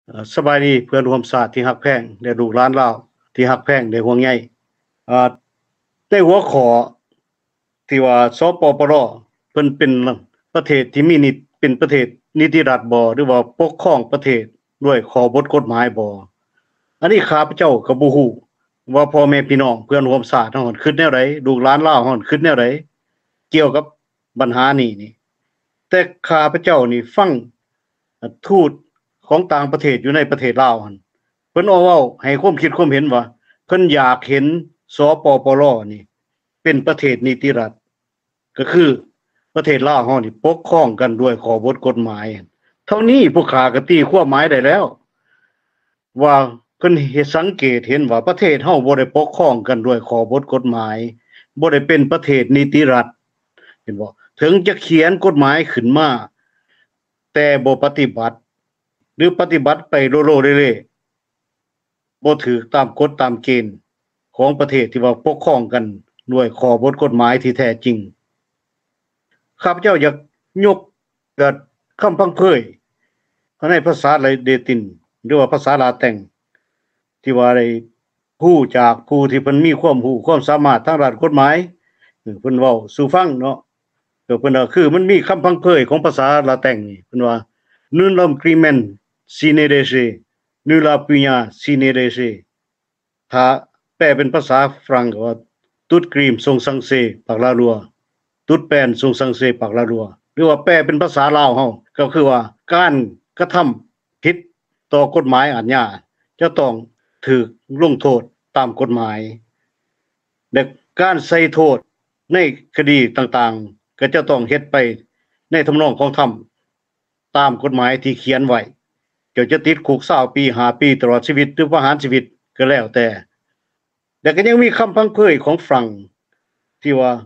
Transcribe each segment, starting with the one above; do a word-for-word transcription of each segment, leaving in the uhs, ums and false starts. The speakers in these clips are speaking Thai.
เอ่อสบายดีเพื่อนร่วมศาสตร์ที่ฮักแพงและลูกหลานลาวที่ฮักแพงได้ห่วงใยอ่าในหัวข้อที่ว่าสปปรเพิ่นเป็นประเทศที่มีนิตเป็นประเทศนิติรัฐบ่หรือว่าปกครองประเทศด้วยข้อบทกฎหมายบ่อันนี้ข้าพเจ้าก็บ่ฮู้ว่าพ่อแม่พี่น้องเพื่อนร่วมศาสตร์เฮาคิดแนวใดลูกหลานลาวเฮาคิดแนวใดเกี่ยวกับปัญหานี้นี่แต่ข้าพเจ้านี่ฟังทูตของต่างประเทศอยู่ในประเทศลาวหั่นเพิ่นเอาเว้าให้ความคิดความเห็นว่าเพิ่นอยากเห็นสปปรนี่เป็นประเทศนิติรัฐก็คือประเทศลาวเฮานี่ปกครองกันด้วยข้อบทกฎหมายเท่านี้ผู้ข้าก็ตีความหมายได้แล้วว่าเพิ่นเฮ็ดสังเกตเห็นว่าประเทศเฮาบ่ได้ปกครองกันด้วยข้อบทกฎหมายบ่ได้เป็นประเทศนิติรัฐเห็นบ่ถึงจะเขียนกฎหมายขึ้นมาแต่บ่ปฏิบัติหรือปฏิบัติไปโลโลเล่ๆบ่ถูกตามกฎตามเกณฑ์ของประเทศที่ว่าปกครองกันด้วยข้อบทกฎหมายที่แท้จริงข้าพเจ้าอยากยกกับคำพังเพยในภาษาไลเดตินหรือว่าภาษาลาแตงที่ว่าได้ผู้จากผู้ที่เพิ่นมีความรู้ความสามารถทางด้านกฎหมายเพิ่นเว้าสู่ฟังเนาะก็เพิ่นว่าคือมันมีคำพังเพยของภาษาลาแตงนี่เพิ่นว่า Nullam crimen sine lege nulla pena sine lege ถ้าแปลเป็นภาษาฝรั่งก็ว่า Tout crime sont sancés par la loi Toute peine sont sancées par la loi หรือว่าแปลเป็นภาษาลาวเฮาก็คือว่าการกระทำผิดต่อกฎหมายอาญาจะต้องถูกลงโทษตามกฎหมายและการใส่โทษในคดีต่างๆก็จะต้องเฮ็ดไปในทำนองของธรรมตามกฎหมายที่เขียนไว้เจ้าจะติดคุกยี่สิบปีห้าปีตลอดชีวิตหรือประหารชีวิตก็แล้วแต่แต่ก็ยังมีคำพังเพยของฝรั่งที่ว่า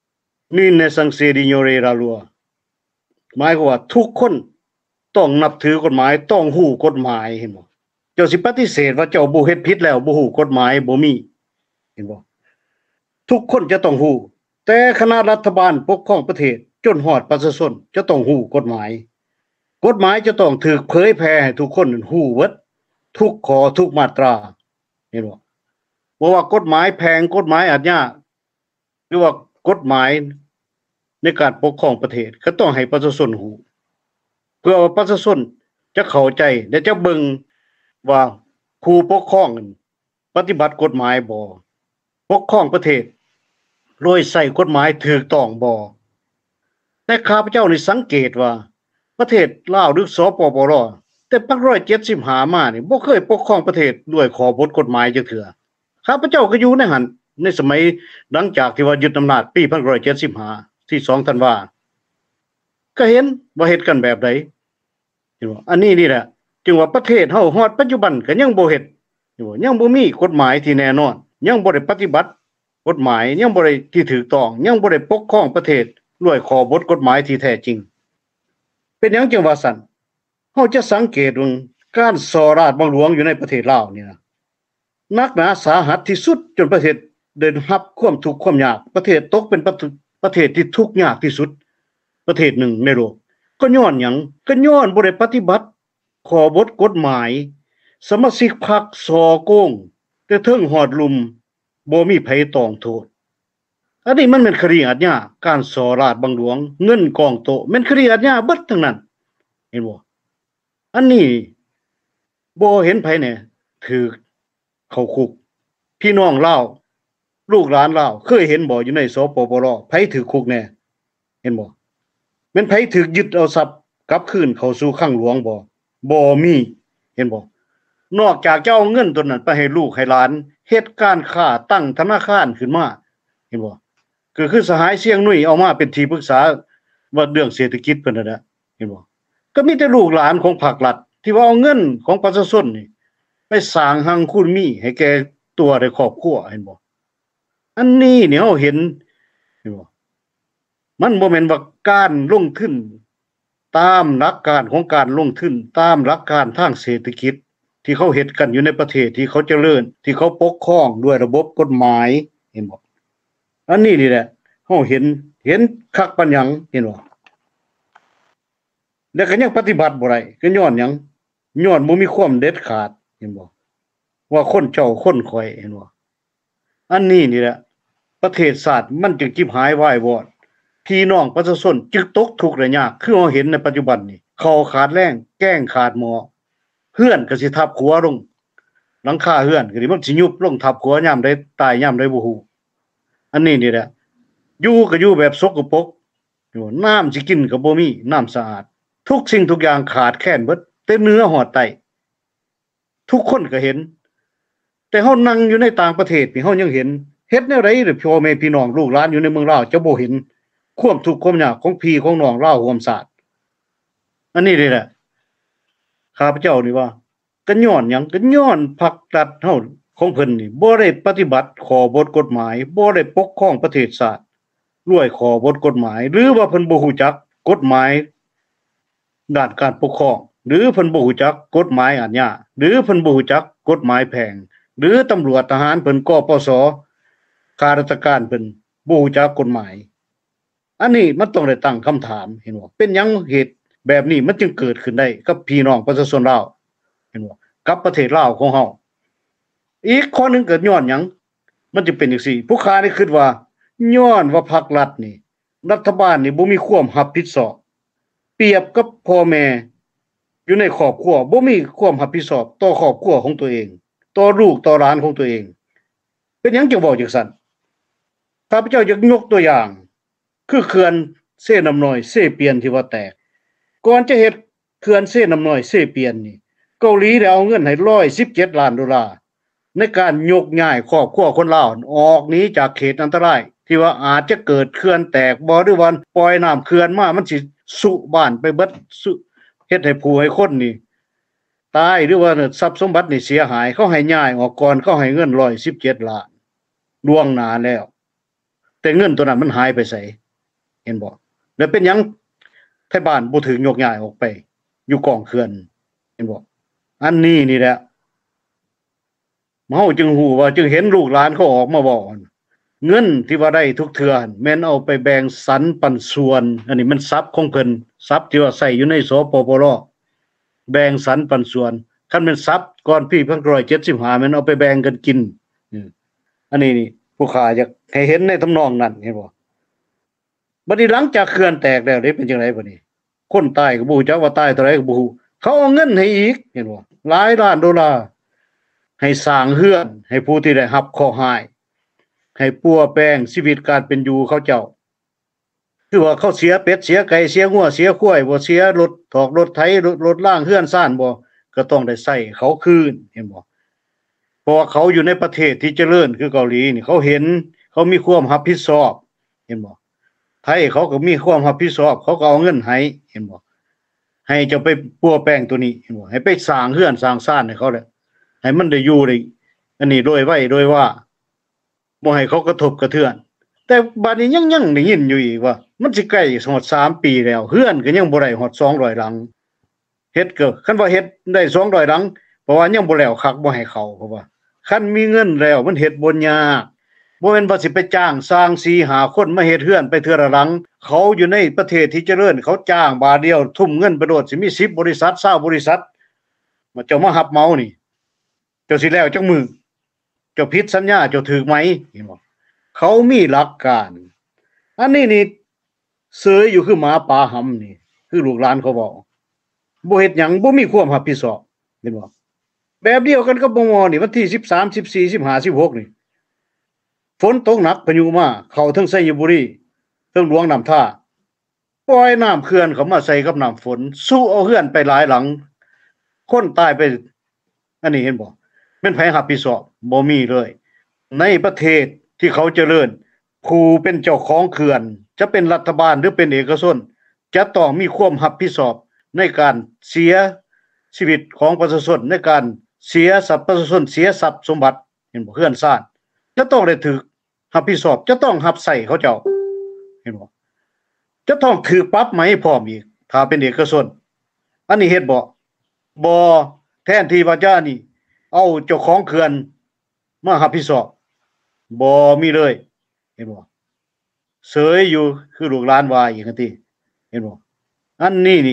Nul n'est censé ignorer la loi หมายความว่าทุกคนต้องนับถือกฎหมายต้องฮู้กฎหมายเห็นบ่เจ้าสิปฏิเสธว่าเจ้าบ่เฮ็ดผิดแล้วบ่ฮู้กฎหมายบ่มีเห็นบ่ทุกคนจะต้องฮู้แต่คณะรัฐบาลปกครองประเทศจนฮอดประชาชนจะต้องฮู้กฎหมายกฎหมายจะต้องถูกเผยแพร่ให้ทุกคนฮู้เบิดทุกข้อทุกมาตราเห็นบ่บ่ว่ากฎหมายแพงกฎหมายอาญาหรือว่ากฎหมายในการปกครองประเทศก็ต้องให้ประชาชนฮู้เพื่อว่าประชาชนจะเข้าใจและจะเบิ่งว่าผู้ปกครองปฏิบัติกฎหมายบ่ปกครองประเทศโดยใช้กฎหมายถูกต้องบ่แต่ข้าพเจ้านี่สังเกตว่าประเทศลาวหรือสปปรแต่ปักหนึ่งร้อยเจ็ดสิบห้ามานี่บ่เคยปกครองประเทศด้วยข้อบทกฎหมายจักเทื่อข้าพเจ้าก็อยู่ในหันในสมัยหลังจากที่ว่ายึดอำนาจปีหนึ่งพันเก้าร้อยเจ็ดสิบห้าที่สองธันวาก็เห็นว่าเฮ็ดกันแบบใดเห็นบ่อันนี้นี่แหละจึงว่าประเทศเฮาฮอดปัจจุบันก็ยังบ่เฮ็ดเห็นบ่ยังบ่มีกฎหมายที่แน่นอนยังบ่ได้ปฏิบัติกฎหมายยังบ่ได้ที่ถูกต้องยังบ่ได้ปกครองประเทศด้วยข้อบทกฎหมายที่แท้จริงเป็นหยังจังว่าซั่นเฮาจะสังเกตว่าการสอราชบังหลวงอยู่ในประเทศลาวนี่นะนักหนาสาหัสที่สุดจนประเทศได้รับความทุกข์ความยากประเทศตกเป็นประเทศที่ทุกข์ยากที่สุดประเทศหนึ่งในโลกก็ย้อนหยังก็ย้อนบ่ได้ปฏิบัติข้อบทกฎหมายสมาชิกพรรคส่อโกงแต่เทิงฮอดลุมบ่มีไผต้องโทษอันนี้มันเป็นคดีอาญาการสอราชบังหลวงเงินกองโตแม่นคดีอาญาเบิดทั้งนั้นเห็นบ่อันนี้บ่เห็นไผแน่ถูกเข้าคุกพี่น้องลาวลูกหลานลาวเคยเห็นบ่อยู่ในสปปรไผถูกคุกแน่เห็นบ่แม่นไผถูกยึดเอาทรัพย์กลับคืนเข้าสู่คลังหลวงบ่บ่มีเห็นบ่นอกจากจะเอาเงินตัวนั้นไปให้ลูกให้หลานเฮ็ดการค้าตั้งธนาคารขึ้นมาเห็นบ่ก็คือสหายเสียงนุ่ยเอามาเป็นที่ปรึกษาว่าเรื่องเศรษฐกิจเพิ่นนั่นน่ะเห็นบ่ก็มีแต่ลูกหลานของภาครัฐที่ว่าเอาเงินของประชาชนนี่ไปสร้างหังคุณมีให้แก่ตัวและครอบครัวเห็นบ่อันนี้เนี่ยเฮาเห็นเห็นบ่มันบ่แม่นว่าการลงทุนตามหลักการของการลงทุนตามหลักการทางเศรษฐกิจที่เขาเฮ็ดกันอยู่ในประเทศที่เขาเจริญที่เขาปกครองด้วยระบบกฎหมายเห็นบ่อันนี้นี่แหละเฮาเห็นเห็นคักปานหยังเห็นบ่แล้วก็ยังปฏิบัติบ่ได้ก็ย้อนหยังย้อนบ่มีความเด็ดขาดเห็นบ่ว่าคนเจ้าคนข่อยเห็นบ่อันนี้นี่แหละประเทศชาติมันจึงจิบหายวายวอดพี่น้องประชาชนจึงตกทุกข์ได้ยากคือเราเห็นในปัจจุบันนี้เขาขาดแรงแกล้งขาดหมอเฮือนก็สิทับขัวลงหลังคาเฮือนก็สิมันสิยุบลงทับขัวยามใดตายยามใดบ่ฮู้อันนี้นี่แหละอยู่ก็อยู่แบบสกปรกอยู่น้ำสิกินก็บ่มีน้ำสะอาดทุกสิ่งทุกอย่างขาดแคลนเบิดแต่เนื้อหอดไตทุกคนก็เห็นแต่เฮานั่งอยู่ในต่างประเทศนี่เฮายังเห็นเฮ็ดแนวใดหรือพ่อแม่พี่น้องลูกหลานอยู่ในเมืองลาวจะบ่เห็นความทุกข์ความยากของพี่ของน้องลาวร่วมชาติอันนี้นี่แหละข้าพเจ้านี่ว่าก็ย้อนหยังก็ย้อนพรรครัฐเฮาของเพิ่นนี่บ่ได้ปฏิบัติข้อบทกฎหมายบ่ได้ปกครองประเทศชาติด้วยข้อบทกฎหมายหรือว่าเพิ่นบ่รู้จักกฎหมายด้านการปกครองหรือเพิ่นบ่รู้จักกฎหมายอาญาหรือเพิ่นบ่รู้จักกฎหมายแพ่งหรือตำรวจทหารเพิ่นกปสข้าราชการเพิ่นบ่รู้จักกฎหมายอันนี้มันต้องได้ตั้งคำถามเห็นบ่เป็นหยังเหตุแบบนี้มันจึงเกิดขึ้นได้กับพี่น้องประชาชนลาวเห็นบ่กับประเทศลาวของเฮาอีกข้อนึงเกิดย้อนหยังมันจะเป็นจังซี่ผู้ค้านี่คิดว่าย้อนว่าภาครัฐนี่รัฐบาลนี่บ่มีความรับผิดชอบเปรียบกับพ่อแม่อยู่ในครอบครัวบ่มีความรับผิดชอบต่อครอบครัวของตัวเองต่อลูกต่อหลานของตัวเองเป็นหยังจึงเว้าจังซั่นข้าพเจ้าอยากยกตัวอย่างคือเขื่อนเซน้ำน้อยเซเปียนที่ว่าแตกก่อนจะเฮ็ดเขื่อนเซน้ำน้อยเซเปียนนี่เกาหลีได้เอาเงินให้หนึ่งร้อยสิบเจ็ดล้านดอลลาร์ในการยกย้ายครอบครัวคนลาวออกหนีจากเขตอันตรายที่ว่าอาจจะเกิดเขื่อนแตกบ่หรือว่าปล่อยน้ำเขื่อนมามันสิสุบ้านไปเบิดสุเฮ็ดให้ผู้ให้คนนี่ตายหรือว่าทรัพย์สมบัตินี่เสียหายเขาให้ย้ายออกก่อนเขาให้เงินหนึ่งร้อยสิบเจ็ดล้านล่วงหน้าแล้วแต่เงินตัวนั้นมันหายไปไสเห็นบ่แล้วเป็นหยังไทบ้านบ่ถึงยกย้ายออกไปอยู่กองเขื่อนเห็นบ่อันนี้นี่แหละเฮาจึงฮู้ว่าจึงเห็นลูกหลานเขาออกมาเว้าเงินที่ว่าได้ทุกเทื่อแม่นเอาไปแบ่งสรรปันส่วนอันนี้มันทรัพย์ของเพิ่นทรัพย์ที่ว่าใช้อยู่ในสปปลแบ่งสรรปันส่วนคันเป็นทรัพย์ก่อนพี่เพิ่นหนึ่งร้อยเจ็ดสิบห้ามันเอาไปแบ่งกันกินอันนี้นี่ผู้ข้าอยากให้เห็นในทำนองนั้นเห็นบ่บัดนี้หลังจากเขื่อนแตกแล้วได้เป็นจังได๋บัดนี้คนตายก็บ่ฮู้จักว่าตายเท่าไหร่ก็บ่ฮู้เขาเอาเงินให้อีกเห็นบ่หลายล้านดอลลาร์ให้สร้างเรือนให้ผู้ที่ได้รับข้อหายให้ปัวแป้งชีวิตการเป็นอยู่เขาเจ้าคือว่าเขาเสียเป็ดเสียไก่เสียงัวเสียควายบ่เสียรถถอกรถไถรถรถล่างเฮือนซ่านบ่ก็ต้องได้ใช้เขาคืนเห็นบ่เพราะว่าเขาอยู่ในประเทศที่เจริญคือเกาหลีนี่เขาเห็นเขามีความรับผิดชอบเห็นบ่ไทยเขาก็มีความรับผิดชอบเขาก็เอาเงินให้เห็นบ่ให้เจ้าไปปัวแป้งตัวนี้เห็นบ่ให้ไปสร้างเฮือนสร้างซ่านให้เขาแหละให้มันได้อยู่ได้อันนี้โดยไว้โดยว่าบ่ให้เขากระทบกระเทือนแต่บัดนี้ยังยังได้ยินอยู่อีกว่ามันสิใกล้ฮอดสามปีแล้วเฮือนก็ยังบ่ได้ฮอดสองร้อยหลังเฮ็ดก็คันว่าเฮ็ดได้สองร้อยหลังเพราะว่ายังบ่แล้วคักบ่ให้เขาเพราะว่าคันมีเงินแล้วมันเฮ็ดบ่ยากบ่แม่นว่าสิไปจ้างสร้าง สี่ห้า คนมาเฮ็ดเฮือนไปเทื่อละหลังเขาอยู่ในประเทศที่เจริญเขาจ้างบาทเดียวทุ่มเงินไปโดดสิมีสิบบริษัทยี่สิบบริษัทมาเจ้ามารับเหมานี่เจ้าสิแล้วจักมื้อเจ้าผิดสัญญาเจ้าถูกไหมเห็นบ่เขามีหลักการอันนี้นี่เสยอยู่คือหมาป่าหำนี่คือลูกหลานเขาบอกบ่เฮ็ดหยังบ่มีความรับผิดชอบเห็นบ่แบบเดียวกันกับบ่งอนี่วันที่สิบสาม สิบสี่ สิบห้า สิบหกนี่ฝนตกหนักพายุมาเข้าทั้งไสยบุรีทั้งหลวงน้ำท่าปล่อยน้ำเขื่อนเข้ามาใส่กับน้ำฝนสู้เอาเฮือนไปหลายหลังคนตายไปอันนี้เห็นบ่เป็นไผรับผิดชอบบ่มีเลยในประเทศที่เขาเจริญผู้เป็นเจ้าของเขื่อนจะเป็นรัฐบาลหรือเป็นเอกชนจะต้องมีความรับผิดชอบในการเสียชีวิตของประชาชนในการเสียทรัพย์ประชาชนเสียทรัพย์สมบัติเห็นบ่เขื่อนซ่านจะต้องได้ถูกรับผิดชอบจะต้องรับใช้เขาเจ้าเห็นบ่จะต้องถูกปรับไหมพร้อมอีกถ้าเป็นเอกชนอันนี้เฮ็ดบ่บ่แทนที่ว่าจะนี่เอาเจ้าของเขื่อนมารับผิดชอบบ่มีเลยเห็นบ่เสยอยู่คือลูกหลานว่าอีกจังซี่เห็นบ่อันนี้นี่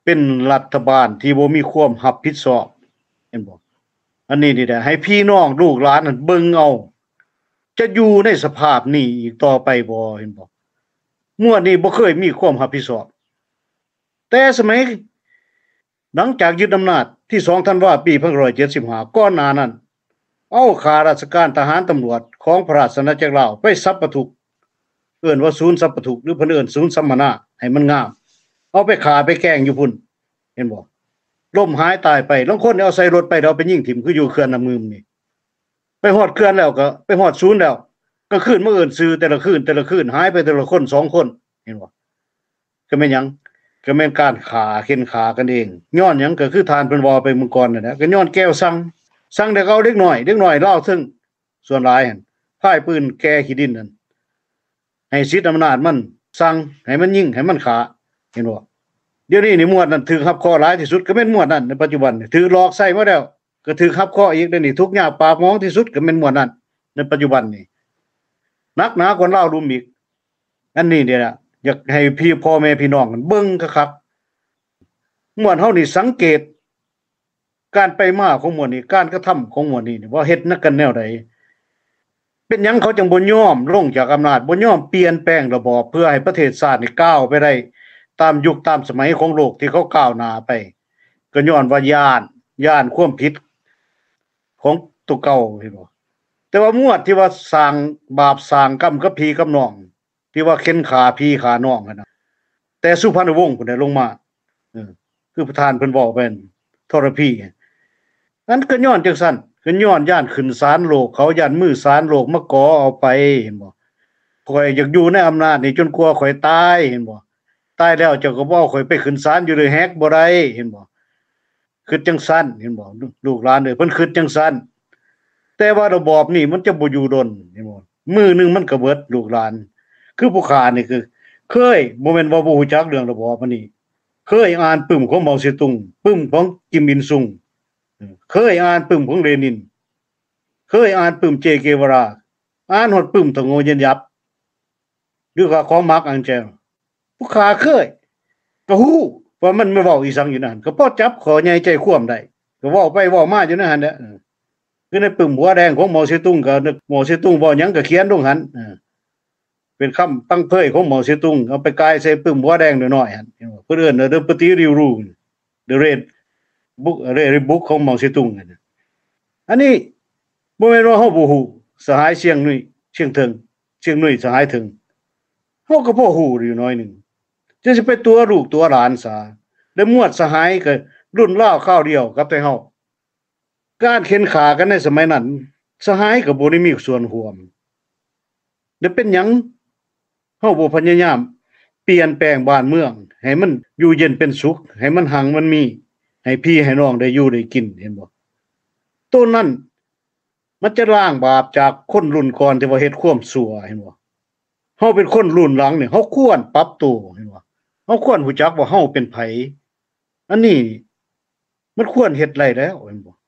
เป็นรัฐบาลที่บ่มีความรับผิดชอบเห็นบ่อันนี้นี่แหละให้พี่น้องลูกหลานนั่นเบิ่งเอาจะอยู่ในสภาพนี้อีกต่อไปบ่เห็นบ่มวดนี้บ่เคยมีความรับผิดชอบแต่สมัยหลังจากยึดอำนาจที่สองธันวาคมปีหนึ่งพันเก้าร้อยเจ็ดสิบห้าก่อนหน้านั้นเอาข้าราชการทหารตำรวจของพระราชอาณาจักรลาวไปสัพพทุกเอิ้นว่าศูนย์สัพพทุกหรือเพิ่นเอิ้นศูนย์สัมมนาให้มันงามเอาไปฆ่าไปแกล้งอยู่พุ่นเห็นบ่ล้มหายตายไปลางคนเอาใส่รถไปเอาไปยิงถิ่มคืออยู่เขื่อนน้ำมืมนี่ไปฮอดเขื่อนแล้วก็ไปฮอดศูนย์แล้วก็คืนมาเอิ้นชื่อแต่ละคืนแต่ละคืนหายไปแต่ละคนสองคนเห็นบ่ก็แม่นหยังก็แม่นการฆ่าเข็นฆ่ากันเองย้อนหยังก็คือทานเพิ่นว่าไปเมื่อก่อนนั่นแหละก็ย้อนแก้วสั่งสั่งแต่เอาเด็กน้อยเด็กน้อยลาวซึ่งส่วนหลายหั่นพายปืนแก่ขี้ดินนั่นให้สิทธิ์อำนาจมันสั่งให้มันยิงให้มันฆ่าเห็นบ่เดี๋ยวนี้นี่หมวดนั้นถือรับข้อหลายที่สุดก็แม่นหมวดนั้นในปัจจุบันนี่ถือหลอกใส่มาแล้วก็ถือรับข้ออีกเดี๋ยวนี้ทุกอย่างปราบมองที่สุดก็แม่นหมวดนั้นในปัจจุบันนี่หนักหนากว่าลาวรุมอีกอันนี้เนี่ยล่ะอยากให้พี่พ่อแม่พี่น้องกันเบิ่งคักๆหมวดเฮานี่สังเกตการไปมาของหมวดนี้การกระทำของหมวดนี้ว่าเฮ็ดนักกันแนวใดเป็นหยังเขาจังบ่ยอมลงจากอำนาจบ่ยอมเปลี่ยนแปลงระบอบเพื่อให้ประเทศชาตินี่ก้าวไปได้ตามยุคตามสมัยของโลกที่เขาก้าวหน้าไปก็ย้อนว่าย้านย้านความผิดของตัวเก่าเห็นบ่แต่ว่ามวดที่ว่าสร้างบาปสร้างกรรมกับพี่กับน้องที่ว่าเข็นขาพี่ขาน้องกันน่ะแต่สุพรรณวงศ์เพิ่นได้ลงมาเออคือประธานเพิ่นเว้าเป็นทรพีนั้นก็ย้อนจังซั่นก็ย้อนย่านขึ้นศาลโลกเขาย่านมือศาลโลกมาก่อเอาไปเห็นบ่ข่อยอยากอยู่ในอำนาจนี่จนกว่าข่อยตายเห็นบ่ตายแล้วเจ้าก็บ่ข่อยไปขึ้นศาลอยู่เลยแฮกบ่ได้เห็นบ่คิดจังซั่นเห็นบ่ลูกหลานเอ้ยเพิ่นคิดจังซั่นแต่ว่าระบอบนี่มันจะบ่อยู่ดนเห็นบ่มื้อนึงมันก็เบิดลูกหลานคือผู้ค้านี่คือเคยบ่แม่นว่าบ่ฮู้จักเรื่องระบอบอันนี้เคยอ่านปึ้มของเหมาเจ๋อตุงปึ้มของกิมอิลซุงเคยอ่านปึ้มของเลนินเคยอ่านปึ้มเจเกวาราอ่านฮอดปึ้มทงโงเย็นยับหรือว่าของมาร์กอังเจลผู้ค้าเคยก็ฮู้ว่ามันไม่เว้าอีสังอยู่นั่นก็พอจับขอใหญ่ใจคว่ำได้ก็เว้าไปเว้ามาอยู่นั่นหั่นแหละคือในปึ้มหัวแดงของเหมาเจ๋อตุงก็นึกเหมาเจ๋อตุงเว้าหยังก็เขียนลงหั่นเออเป็นคำตั้งเผยของเหมาเจ๋อตุงเอาไปกายใส่ปึ้มหัวแดงน้อยๆหั่นเพิ่นเอิ้น The Party Rule The Red Book Red Book ของเหมาเจ๋อตุงนั่นอันนี้บ่แม่นว่าเฮาบ่ฮู้สหายเชียงนุ้ยเชียงเทิงเชียงนุ้ยสหายถึงเฮาก็พอฮู้อยู่น้อยนึงจะสิไปตัวลูกตัวหลานซะแล้วมวดสหายก็รุ่นราวคราวเดียวกับแต่เฮาการเข็นขากันในสมัยนั้นสหายก็บ่ได้มีส่วนร่วมแล้วเป็นหยังเฮาบ่พยายามเปลี่ยนแปลงบ้านเมืองให้มันอยู่เย็นเป็นสุขให้มันหังมันมีให้พี่ให้น้องได้อยู่ได้กินเห็นบ่ตัวนั้นมันจะล้างบาปจากคนรุ่นก่อนที่ว่าเฮ็ดความชั่วเห็นบ่เฮาเป็นคนรุ่นหลังนี่เฮาควรปรับตัวเห็นบ่เฮาควรรู้จักว่าเฮาเป็นไผอันนี้มันควรเฮ็ดได้แล้วเห็นบ่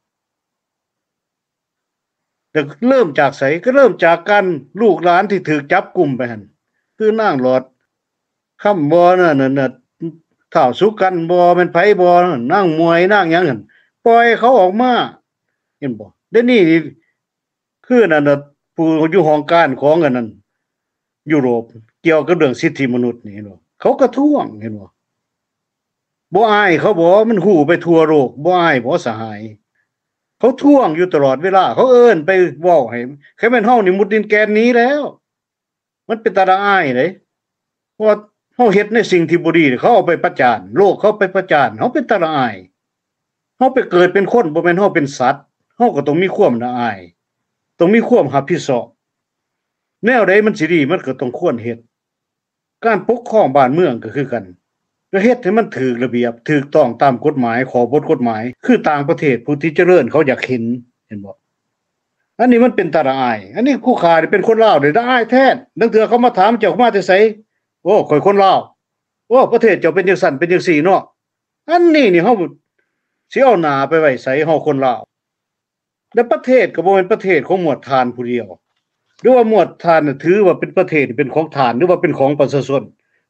แต่เริ่มจากไสก็เริ่มจากการลูกหลานที่ถูกจับกุมไปหั่นคือนางหลอดคำบ่นั่นน่ะท้าวสุกันบ่แม่นไผบ่นางมวยนางหยังหั่นปล่อยเขาออกมาเห็นบ่เดี๋ยวนี้คือนั่นน่ะผู้อยู่ห้องการของอันนั้นยุโรปเกี่ยวกับเรื่องสิทธิมนุษย์นี่เห็นบ่เขาก็ท้วงเห็นบ่บ่อายเขาบ่มันฮู้ไปทั่วโลกบ่อายบ่สหายเขาท้วงอยู่ตลอดเวลาเขาเอิ้นไปเว้าให้แค่แม่นเฮานี่มุดดินแกนนี้แล้วมันเป็นตาอายเด้เพราะเฮาเฮ็ดในสิ่งที่บ่ดีเขาเอาไปประจานโลกเขาไปประจานเฮาเป็นตาอายเฮาไปเกิดเป็นคนบ่แม่นเฮาเป็นสัตว์เฮาก็ต้องมีความละอายต้องมีความรับผิดชอบแนวใดมันสิดีมันก็ต้องควรเฮ็ดการปกครองบ้านเมืองก็คือกันก็เฮ็ดให้มันถูกระเบียบถูกต้องตามกฎหมายขอบทกฎหมายคือต่างประเทศผู้ที่เจริญเขาอยากเห็นเห็นบ่อันนี้มันเป็นตาอายอันนี้คู่ค้านี่เป็นคนลาวได้อายแท้ดังเทื่อเขามาถามเจ้ามาแต่ไสโอ้ข่อยคนลาวโอ้ประเทศเจ้าเป็นจังซั่นเป็นจังซี่เนาะอันนี้นี่เฮาสิเอาหน้าไปไว้ไสเฮาคนลาวและประเทศก็บ่แม่นประเทศของหมวดทานผู้เดียวหรือว่าหมวดทานน่ะถือว่าเป็นประเทศเป็นของทานหรือว่าเป็นของประชาชน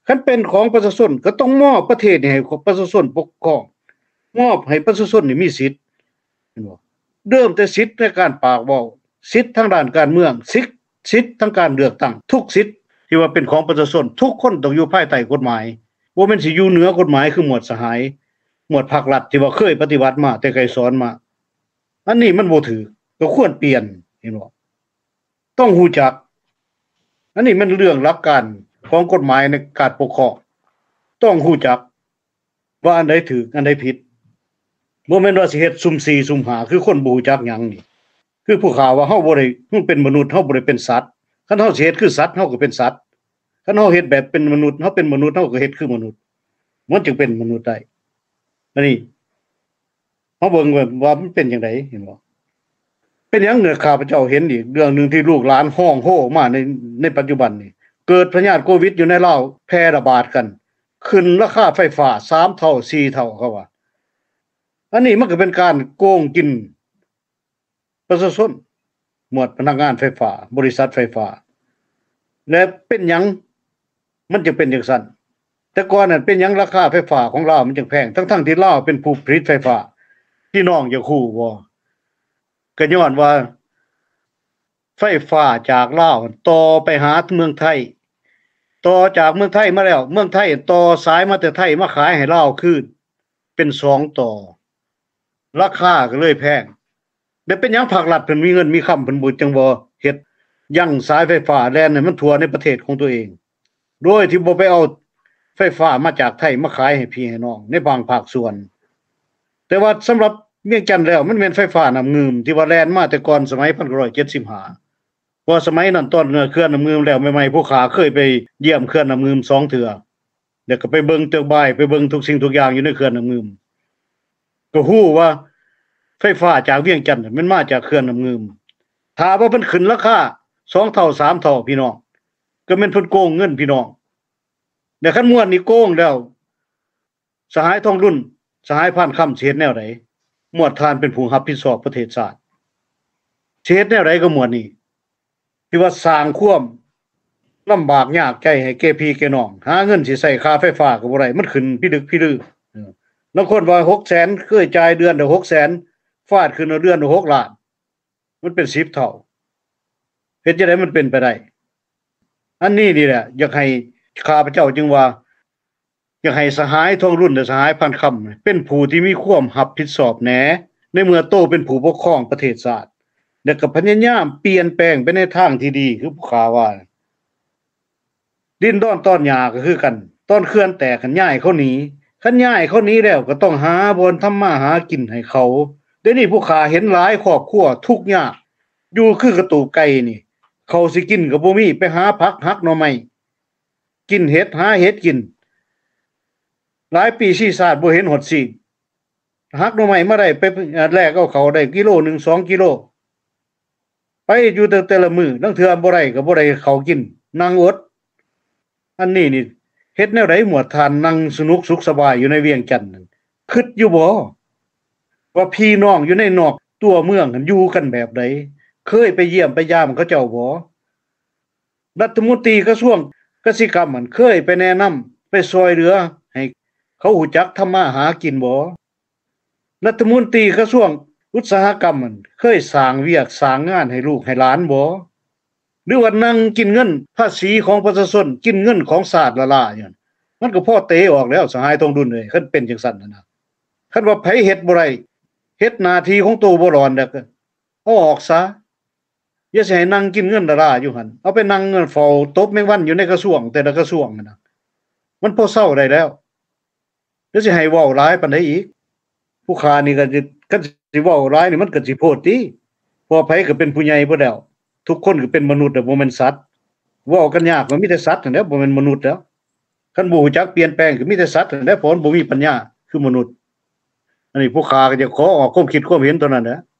คันเป็นของประชาชนก็ต้องมอบประเทศนี่ให้ประชาชนปกครองมอบให้ประชาชนนี่มีสิทธิ์เห็นบ่เริ่มแต่สิทธิ์ในการปากเว้าสิทธิ์ทางด้านการเมืองสิทธิ์สิทธิ์ทางการเลือกตั้งทุกสิทธิ์ที่ว่าเป็นของประชาชนทุกคนต้องอยู่ภายใต้กฎหมายบ่แม่นสิอยู่เหนือกฎหมายคือหมวดสหายหมวดภาครัฐที่ว่าเคยปฏิบัติมาแต่ไกลสอนมาอันนี้มันบ่ถูกก็ควรเปลี่ยนเห็นบ่ต้องรู้จักอันนี้มันเรื่องหลักการของกฎหมายในการปกครองต้องรู้จักว่าอันใดถูกอันใดผิดบ่แม่นว่าสิเฮ็ดซุ่มสี่ซุ่มห้าคือคนบ่รู้จักหยังนี่คือผู้ข่าวว่าเฮาบ่ได้เฮาเป็นมนุษย์เฮาบ่ได้เป็นสัตว์คันเฮาสิเฮ็ดคือสัตว์เฮาก็เป็นสัตว์คันเฮาเฮ็ดแบบเป็นมนุษย์เฮาเป็นมนุษย์เฮาก็เฮ็ดคือมนุษย์มันจึงเป็นมนุษย์ได้อันนี้เฮาเบิ่งว่ามันเป็นจังได๋เห็นบ่เป็นหยังเด้อข้าพเจ้าเห็นอีกเรื่องนึงที่ลูกหลานฮ้องโฮมาในในปัจจุบันนี้เกิดพยาธิโควิดอยู่ในลาวแพร่ระบาดกันขึ้นราคาไฟฟ้าสามเท่าสี่เท่าเขาว่าอันนี้มันก็เป็นการโกงกินประชาชนหมวดพนักงานไฟฟ้าบริษัทไฟฟ้าและเป็นหยังมันจะเป็นจังซั่นแต่ก่อนนั้นเป็นหยังราคาไฟฟ้าของลาวมันจึงแพงทั้งๆที่ลาวเป็นผู้ผลิตไฟฟ้าพี่น้องอย่าคู่บ่ก็ย้อนว่าไฟฟ้าจากลาวต่อไปหาเมืองไทยต่อจากเมืองไทยมาแล้วเมืองไทยต่อสายมาแต่ไทยมาขายให้ลาวคืนเป็นสองต่อราคาก็เลยแพงได้เป็นหยังภาครัฐเพิ่นมีเงินมีคำเพิ่นบ่จังบ่เฮ็ดยังสายไฟฟ้าแล่นให้มันทั่วในประเทศของตัวเองโดยที่บ่ไปเอาไฟฟ้ามาจากไทยมาขายให้พี่ให้น้องในบางภาคส่วนแต่ว่าสำหรับเวียงจันทน์แล้วมันแม่นไฟฟ้าน้ำงืมที่ว่าแล่นมาแต่ก่อนสมัยหนึ่งพันเก้าร้อยเจ็ดสิบห้าพอสมัยนั้นตอนเขื่อนน้ำงืมแล้วใหม่ๆผู้ขาเคยไปเยี่ยมเขื่อนน้ำงืมสองเทื่อเดี๋ยวก็ไปเบิ่งตึกบ้ายไปเบิ่งทุกสิ่งทุกอย่างอยู่ในเขื่อนน้ำงืมก็ฮู้ว่าไฟฟ้าจากเวียงจันทน์มันมาจากเขื่อนน้ำงืมถ้าว่ามันขึ้นราคาสองเท่าสามเท่าพี่น้องก็แม่นเพิ่นโกงเงินพี่น้องแต่คันม่วนนี่โกงแล้วสหายทองรุ่นสหายพานค่ำสิเฮ็ดแนวใดหมวดทานเป็นผู้รับผิดชอบประเทศชาติสิเฮ็ดแนวใดก็หมวดนี้ที่ว่าสร้างความลำบากยากใจให้แก่พี่แก่น้องหาเงินสิใช้ค่าไฟฟ้าก็บ่ได้มันขึ้นพิดึกพิลือบางคนว่า หกแสน เคยจ่ายเดือนละ หกแสน ฟาดขึ้นเดือนละหกล้านมันเป็นสิบเท่าเฮ็ดจังได๋มันเป็นไปได้อันนี้นี่แหละอยากให้ข้าพเจ้าจึงว่าอยากให้สหายทองรุ่นและสหายพันคำเป็นผู้ที่มีความรับผิดชอบแหน่ในเมื่อโตเป็นผู้ปกครองประเทศชาติแล้วก็พยายามเปลี่ยนแปลงไปในทางที่ดีคือผู้ข่าวว่าดินดอนตอนหญ้าก็คือกันตอนเขื่อนแตกกันย้ายเขาหนีคันย้ายเขาหนีแล้วก็ต้องหาบ่อนทำมาหากินให้เขาเดี๋ยวนี้ผู้ข่าเห็นหลายครอบครัวทุกข์ยากอยู่คือกระตูไก่นี่เขาสิกินก็บ่มีไปหาผักหักหน่อไม้กินเห็ดหาเห็ดกินหลายปีชีศาสตร์บ่เห็นหดสิหักหน่อไม้มาได้ไปแลกเอาเขาได้กิโลหนึ่ง สองกิโลไปอยู่แต่แต่ละมื้อลางเทื่อบ่ได้ก็บ่ได้เขากินนั่งอดอันนี้นี่เฮ็ดแนวใดหมวดทานนั่งสนุกสุขสบายอยู่ในเวียงจันทน์นั่นคิดอยู่บ่ว่าพี่น้องอยู่ในนอกตัวเมืองอยู่กันแบบใดเคยไปเยี่ยมไปยามเขาเจ้าบ่รัฐมนตรีกระทรวงกสิกรรมมันเคยไปแนะนำไปช่วยเหลือให้เขารู้จักทำมาหากินบ่รัฐมนตรีกระทรวงอุตสาหกรรมมันเคยสร้างเวียกสร้างงานให้ลูกให้หลานบ่หรือว่านั่งกินเงินภาษีของประชาชนกินเงินของชาติละล่าอย่างมันก็พอเตะออกแล้วสหายทองดุลเอ้ยคันเป็นจังซั่นน่ะนะคันว่าไผเฮ็ดบ่ได้เฮ็ดหน้าที่ของตัวบ่รอดแล้วก็เอาออกซะอย่าสิให้นั่งกินเงินละล่าอยู่หั่นเอาไปนั่งเงินเฝ้าตบแมงวันอยู่ในกระทรวงแต่ละกระทรวงนั่นน่ะมันพอเซาได้แล้วแล้วสิให้เว้าหลายปานใดอีกผู้ค้านี่ก็สิคันสิเว้าหลายนี่มันก็สิโพดติเพราะไผก็เป็นผู้ใหญ่บ่แล้วทุกคนก็เป็นมนุษย์บ่แม่นสัตว์เว้ากันยากก็มีแต่สัตว์นั่นแหละบ่แม่นมนุษย์แล้วคันบ่รู้จักเปลี่ยนแปลงก็มีแต่สัตว์นั่นแหละเพราะมันบ่มีปัญญาคือมนุษย์อันนี้ผู้ค้าก็จะขอออกความคิดความเห็นเท่านั้นแหละ